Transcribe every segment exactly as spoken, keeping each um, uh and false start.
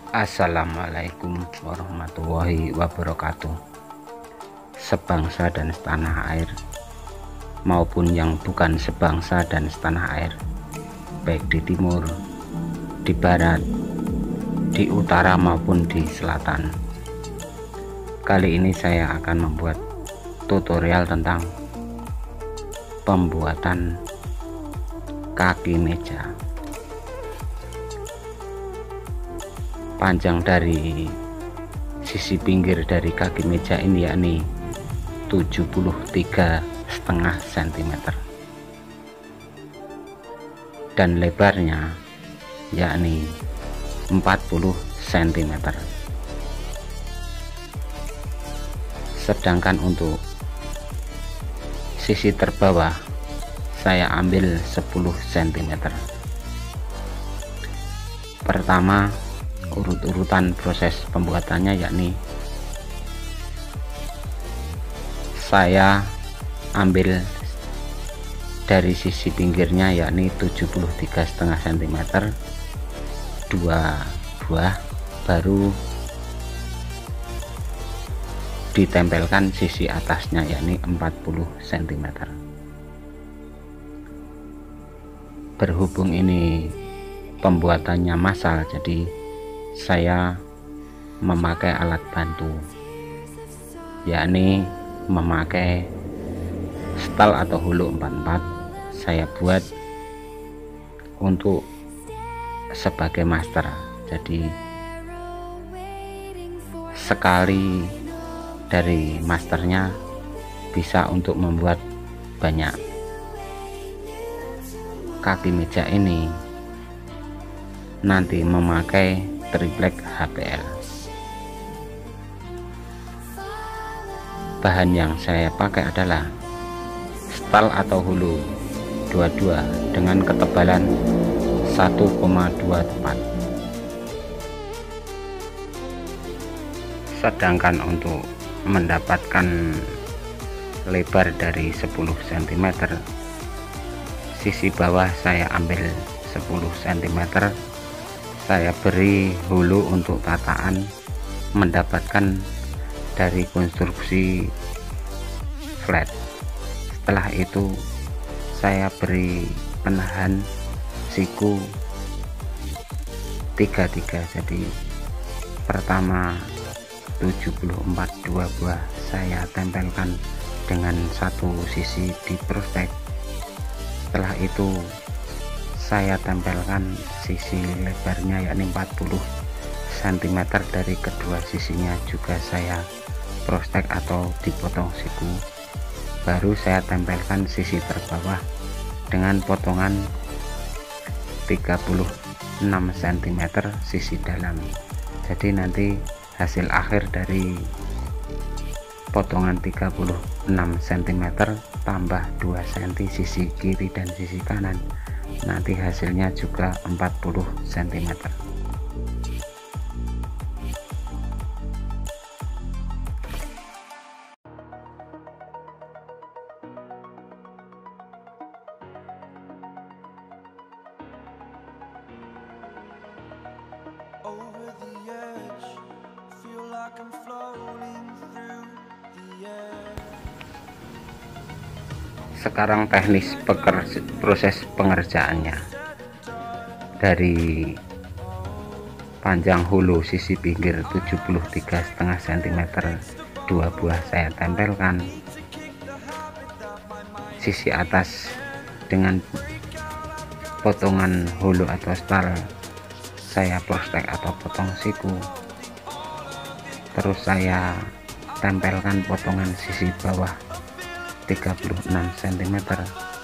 Assalamualaikum warahmatullahi wabarakatuh. Sebangsa dan setanah air maupun yang bukan sebangsa dan setanah air, baik di timur, di barat, di utara maupun di selatan. Kali ini saya akan membuat tutorial tentang pembuatan kaki meja. Panjang dari sisi pinggir dari kaki meja ini yakni tujuh puluh tiga koma lima sentimeter dan lebarnya yakni empat puluh sentimeter. Sedangkan untuk sisi terbawah saya ambil sepuluh sentimeter. Pertama, urut-urutan proses pembuatannya yakni saya ambil dari sisi pinggirnya yakni tujuh puluh tiga koma lima sentimeter, dua buah, baru ditempelkan sisi atasnya yakni empat puluh sentimeter. Berhubung ini pembuatannya massal, jadi saya memakai alat bantu, yakni memakai stal atau hulu empat puluh empat. Saya buat untuk sebagai master, jadi sekali dari masternya bisa untuk membuat banyak. Kaki meja ini nanti memakai triplek H P L. Bahan yang saya pakai adalah stal atau hulu dua puluh dua dengan ketebalan satu koma dua empat. Sedangkan untuk mendapatkan lebar dari sepuluh sentimeter, sisi bawah saya ambil sepuluh sentimeter, saya beri hulu untuk tataan, mendapatkan dari konstruksi flat. Setelah itu saya beri penahan siku tiga puluh tiga, jadi pertama tujuh puluh empat, dua buah saya tempelkan dengan satu sisi di prospek. Setelah itu saya tempelkan sisi lebarnya yakni empat puluh sentimeter, dari kedua sisinya juga saya prostek atau dipotong siku. Baru saya tempelkan sisi terbawah dengan potongan tiga puluh enam sentimeter sisi dalam. Jadi nanti hasil akhir dari potongan tiga puluh enam sentimeter tambah dua sentimeter sisi kiri dan sisi kanan, nanti hasilnya juga empat puluh sentimeter. Sekarang teknis pekerja, proses pengerjaannya. Dari panjang hulu sisi pinggir tujuh puluh tiga koma lima sentimeter, dua buah saya tempelkan. Sisi atas dengan potongan hulu atau stal saya prostek atau potong siku. Terus saya tempelkan potongan sisi bawah tiga puluh enam sentimeter.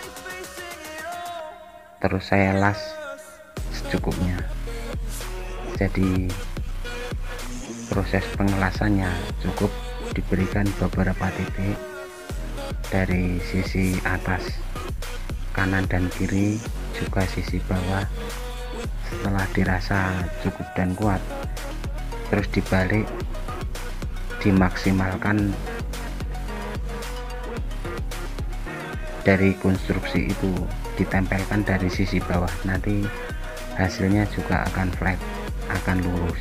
Terus saya las secukupnya. Jadi proses pengelasannya cukup diberikan beberapa titik dari sisi atas kanan dan kiri, juga sisi bawah. Setelah dirasa cukup dan kuat, terus dibalik, dimaksimalkan dari konstruksi itu, ditempelkan dari sisi bawah, nanti hasilnya juga akan flat. akan lurus.